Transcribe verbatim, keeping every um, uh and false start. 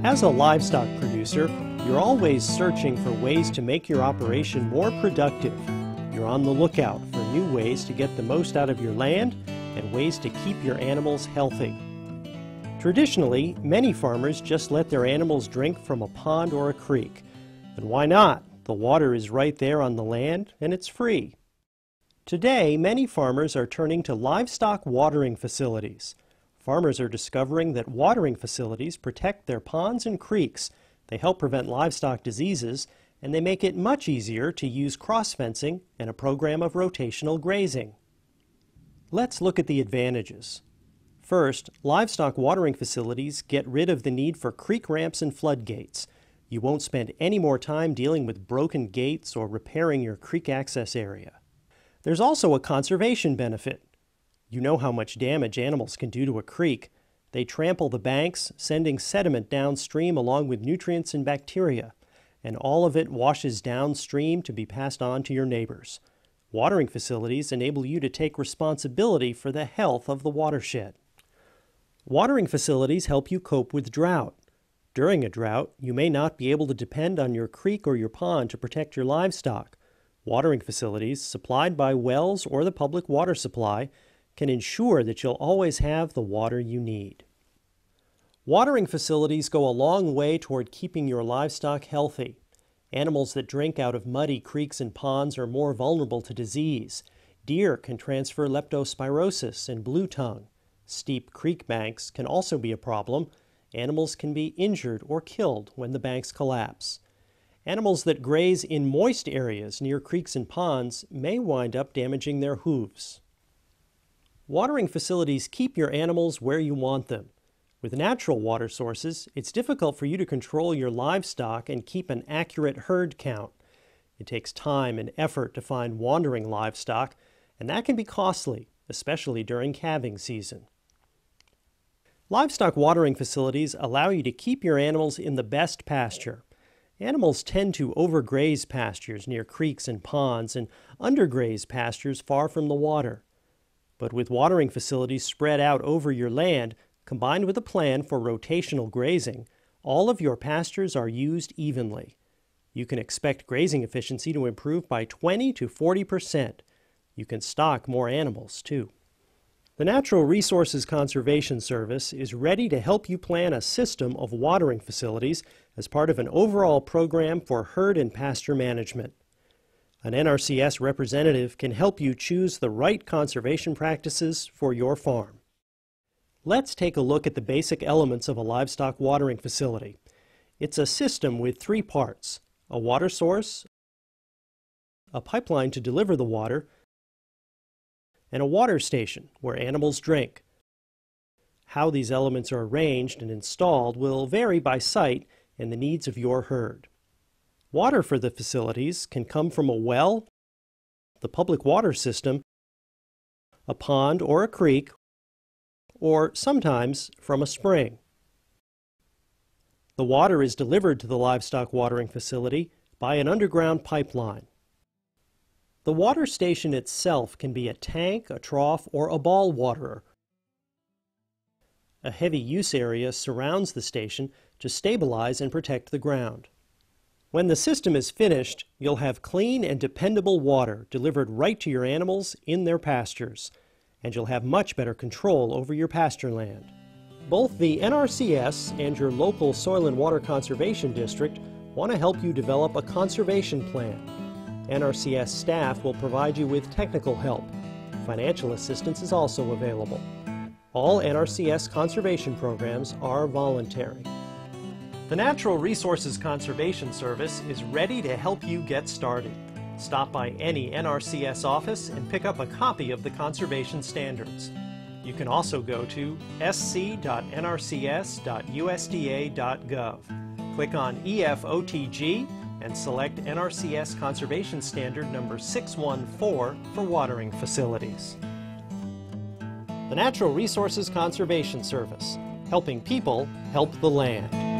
As a livestock producer, you're always searching for ways to make your operation more productive. You're on the lookout for new ways to get the most out of your land and ways to keep your animals healthy. Traditionally, many farmers just let their animals drink from a pond or a creek. And why not? The water is right there on the land and it's free. Today, many farmers are turning to livestock watering facilities. Farmers are discovering that watering facilities protect their ponds and creeks. They help prevent livestock diseases, and they make it much easier to use cross-fencing and a program of rotational grazing. Let's look at the advantages. First, livestock watering facilities get rid of the need for creek ramps and floodgates. You won't spend any more time dealing with broken gates or repairing your creek access area. There's also a conservation benefit. You know how much damage animals can do to a creek. They trample the banks, sending sediment downstream along with nutrients and bacteria, and all of it washes downstream to be passed on to your neighbors. Watering facilities enable you to take responsibility for the health of the watershed. Watering facilities help you cope with drought. During a drought, you may not be able to depend on your creek or your pond to protect your livestock. Watering facilities, supplied by wells or the public water supply, can ensure that you'll always have the water you need. Watering facilities go a long way toward keeping your livestock healthy. Animals that drink out of muddy creeks and ponds are more vulnerable to disease. Deer can transfer leptospirosis and blue tongue. Steep creek banks can also be a problem. Animals can be injured or killed when the banks collapse. Animals that graze in moist areas near creeks and ponds may wind up damaging their hooves. Watering facilities keep your animals where you want them. With natural water sources, it's difficult for you to control your livestock and keep an accurate herd count. It takes time and effort to find wandering livestock, and that can be costly, especially during calving season. Livestock watering facilities allow you to keep your animals in the best pasture. Animals tend to overgraze pastures near creeks and ponds and undergraze pastures far from the water. But with watering facilities spread out over your land, combined with a plan for rotational grazing, all of your pastures are used evenly. You can expect grazing efficiency to improve by twenty to forty percent. You can stock more animals, too. The Natural Resources Conservation Service is ready to help you plan a system of watering facilities as part of an overall program for herd and pasture management. An N R C S representative can help you choose the right conservation practices for your farm. Let's take a look at the basic elements of a livestock watering facility. It's a system with three parts: a water source, a pipeline to deliver the water, and a water station where animals drink. How these elements are arranged and installed will vary by site and the needs of your herd. Water for the facilities can come from a well, the public water system, a pond or a creek, or sometimes from a spring. The water is delivered to the livestock watering facility by an underground pipeline. The water station itself can be a tank, a trough, or a ball waterer. A heavy use area surrounds the station to stabilize and protect the ground. When the system is finished, you'll have clean and dependable water delivered right to your animals in their pastures, and you'll have much better control over your pasture land. Both the N R C S and your local Soil and Water Conservation District want to help you develop a conservation plan. N R C S staff will provide you with technical help. Financial assistance is also available. All N R C S conservation programs are voluntary. The Natural Resources Conservation Service is ready to help you get started. Stop by any N R C S office and pick up a copy of the conservation standards. You can also go to s c dot n r c s dot u s d a dot gov. Click on E F O T G and select N R C S Conservation Standard number six one four for watering facilities. The Natural Resources Conservation Service, helping people help the land.